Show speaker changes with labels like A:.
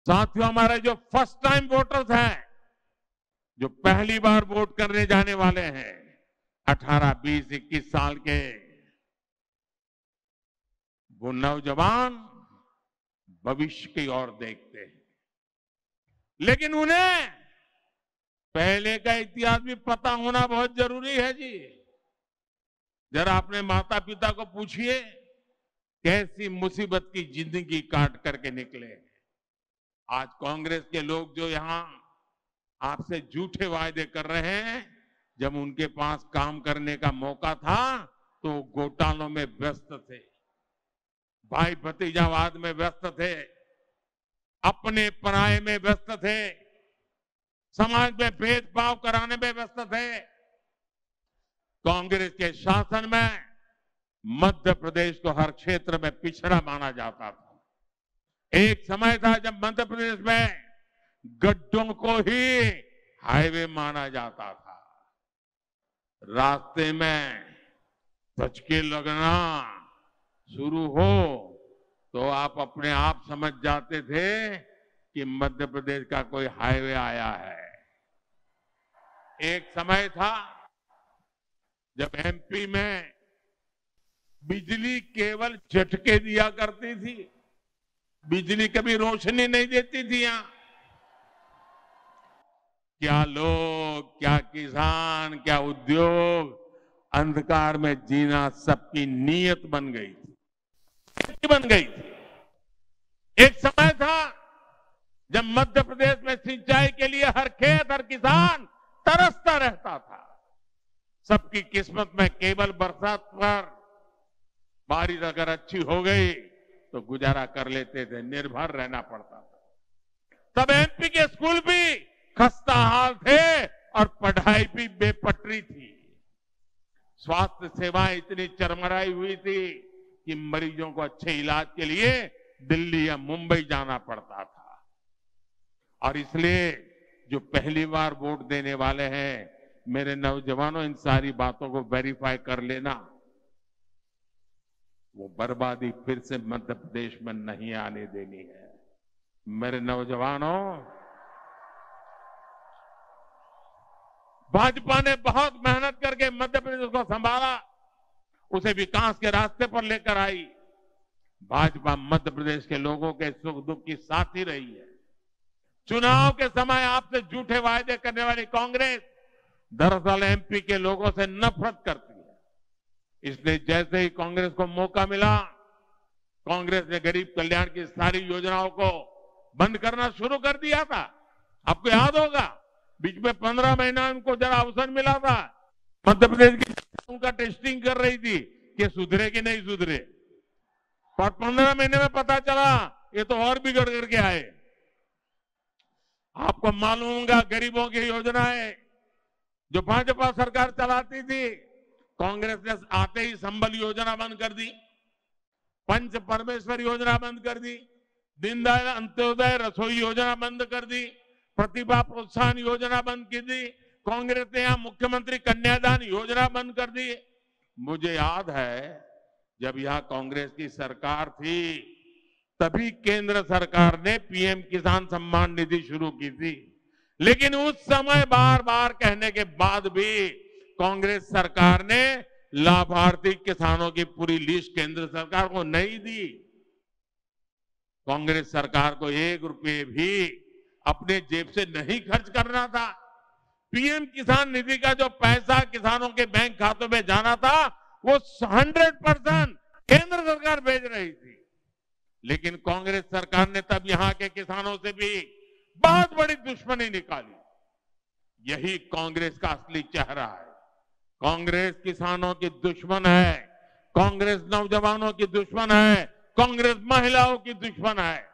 A: साथियों, हमारे जो फर्स्ट टाइम वोटर्स हैं, जो पहली बार वोट करने जाने वाले हैं, 18, 20, 21 साल के, वो नौजवान भविष्य की ओर देखते हैं, लेकिन उन्हें पहले का इतिहास भी पता होना बहुत जरूरी है जी। जरा अपने माता पिता को पूछिए कैसी मुसीबत की जिंदगी काट करके निकले। आज कांग्रेस के लोग जो यहां आपसे झूठे वायदे कर रहे हैं, जब उनके पास काम करने का मौका था तो घोटालों में व्यस्त थे, भाई भतीजावाद में व्यस्त थे, अपने पराये में व्यस्त थे, समाज में भेदभाव कराने में व्यस्त थे। कांग्रेस के शासन में मध्य प्रदेश को हर क्षेत्र में पिछड़ा माना जाता था। एक समय था जब मध्य प्रदेश में गड्ढों को ही हाईवे माना जाता था। रास्ते में धचके लगना शुरू हो तो आप अपने आप समझ जाते थे कि मध्य प्रदेश का कोई हाईवे आया है। एक समय था जब एमपी में बिजली केवल झटके दिया करती थी, बिजली कभी रोशनी नहीं देती थी। यहां क्या लोग, क्या किसान, क्या उद्योग, अंधकार में जीना सबकी नीयत बन गई थी। एक समय था जब मध्य प्रदेश में सिंचाई के लिए हर खेत, हर किसान तरसता रहता था। सबकी किस्मत में केवल बरसात पर बारिश अगर अच्छी हो गई तो गुजारा कर लेते थे, निर्भर रहना पड़ता था। तब एमपी के स्कूल भी खस्ता हाल थे और पढ़ाई भी बेपटरी थी। स्वास्थ्य सेवाएं इतनी चरमराई हुई थी कि मरीजों को अच्छे इलाज के लिए दिल्ली या मुंबई जाना पड़ता था। और इसलिए जो पहली बार वोट देने वाले हैं, मेरे नौजवानों, इन सारी बातों को वेरीफाई कर लेना। वो बर्बादी फिर से मध्य प्रदेश में नहीं आने देनी है। मेरे नौजवानों, भाजपा ने बहुत मेहनत करके मध्य प्रदेश को संभाला, उसे विकास के रास्ते पर लेकर आई। भाजपा मध्य प्रदेश के लोगों के सुख दुख की साथी रही है। चुनाव के समय आपसे झूठे वायदे करने वाली कांग्रेस दरअसल एमपी के लोगों से नफरत करती है। इसलिए जैसे ही कांग्रेस को मौका मिला, कांग्रेस ने गरीब कल्याण की सारी योजनाओं को बंद करना शुरू कर दिया था। आपको याद होगा, बीच में 15 महीना उनको जरा अवसर मिला था। मध्य प्रदेश की उनका टेस्टिंग कर रही थी कि सुधरे कि नहीं सुधरे, और 15 महीने में पता चला ये तो और बिगड़ करके आए। आपको मालूम होगा, गरीबों की योजनाएं जो भाजपा सरकार चलाती थी, कांग्रेस ने आते ही संबल योजना बंद कर दी, पंच परमेश्वर योजना बंद कर दी, दीनदयाल अंत्योदय रसोई योजना बंद कर दी, प्रतिभा प्रोत्साहन योजना बंद की दी, कांग्रेस ने यहां मुख्यमंत्री कन्यादान योजना बंद कर दी। मुझे याद है जब यहां कांग्रेस की सरकार थी, तभी केंद्र सरकार ने पीएम किसान सम्मान निधि शुरू की थी। लेकिन उस समय बार बार कहने के बाद भी कांग्रेस सरकार ने लाभार्थी किसानों की पूरी लिस्ट केंद्र सरकार को नहीं दी। कांग्रेस सरकार को 1 रुपये भी अपने जेब से नहीं खर्च करना था। पीएम किसान निधि का जो पैसा किसानों के बैंक खातों में जाना था, वो 100% केंद्र सरकार भेज रही थी। लेकिन कांग्रेस सरकार ने तब यहां के किसानों से भी बहुत बड़ी दुश्मनी निकाली। यही कांग्रेस का असली चेहरा है। कांग्रेस किसानों की दुश्मन है, कांग्रेस नौजवानों की दुश्मन है, कांग्रेस महिलाओं की दुश्मन है।